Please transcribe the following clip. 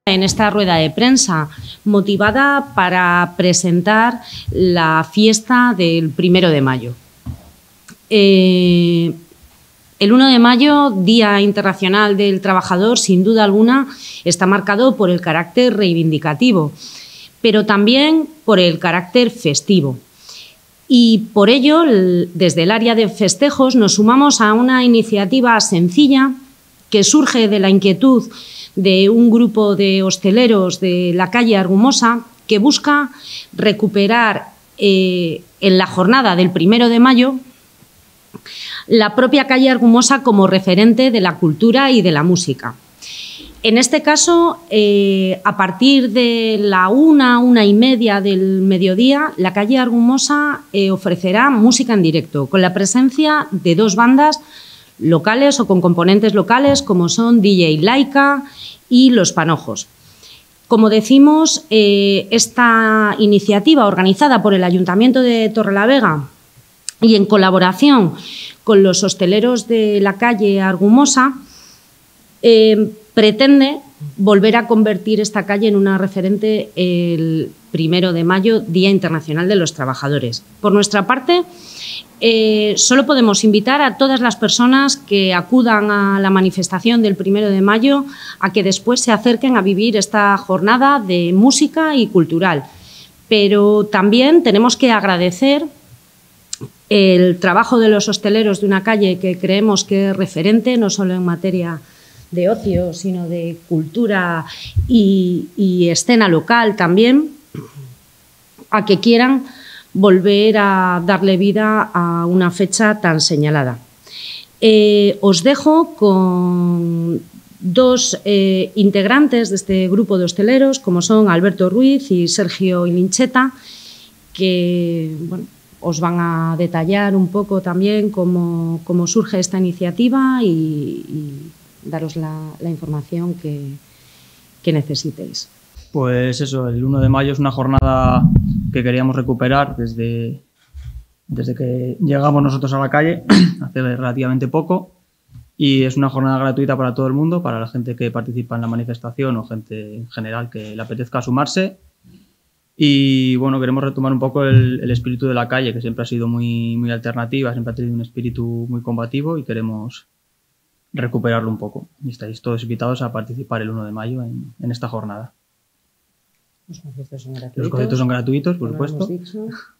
En esta rueda de prensa, motivada para presentar la fiesta del 1 de mayo. El 1 de mayo, Día Internacional del Trabajador, sin duda alguna, está marcado por el carácter reivindicativo, pero también por el carácter festivo. Y por ello, desde el área de festejos, nos sumamos a una iniciativa sencilla que surge de la inquietud de un grupo de hosteleros de la calle Argumosa que busca recuperar en la jornada del 1 de mayo la propia calle Argumosa como referente de la cultura y de la música. En este caso, a partir de la 1:30 del mediodía, la calle Argumosa ofrecerá música en directo, con la presencia de 2 bandas locales o con componentes locales, como son DJ Laika y Los Panojos. Como decimos, esta iniciativa, organizada por el Ayuntamiento de Torrelavega y en colaboración con los hosteleros de la calle Argumosa, pretende volver a convertir esta calle en una referente el 1 de mayo, Día Internacional de los Trabajadores. Por nuestra parte, solo podemos invitar a todas las personas que acudan a la manifestación del 1 de mayo a que después se acerquen a vivir esta jornada de música y cultural. Pero también tenemos que agradecer el trabajo de los hosteleros de una calle que creemos que es referente, no solo en materia de ocio, sino de cultura y escena local también, a que quieran volver a darle vida a una fecha tan señalada. Os dejo con 2 integrantes de este grupo de hosteleros, como son Alberto Ruiz y Sergio Ilincheta, que bueno, os van a detallar un poco también cómo surge esta iniciativa y daros la información que necesitéis. Pues eso, el 1 de mayo es una jornada que queríamos recuperar desde que llegamos nosotros a la calle, hace relativamente poco, y es una jornada gratuita para todo el mundo, para la gente que participa en la manifestación o gente en general que le apetezca sumarse. Y bueno, queremos retomar un poco el espíritu de la calle, que siempre ha sido muy alternativa, siempre ha tenido un espíritu muy combativo y queremos recuperarlo un poco. Y estáis todos invitados a participar el 1 de mayo en esta jornada. Los conciertos son gratuitos. Los conciertos son gratuitos, por supuesto.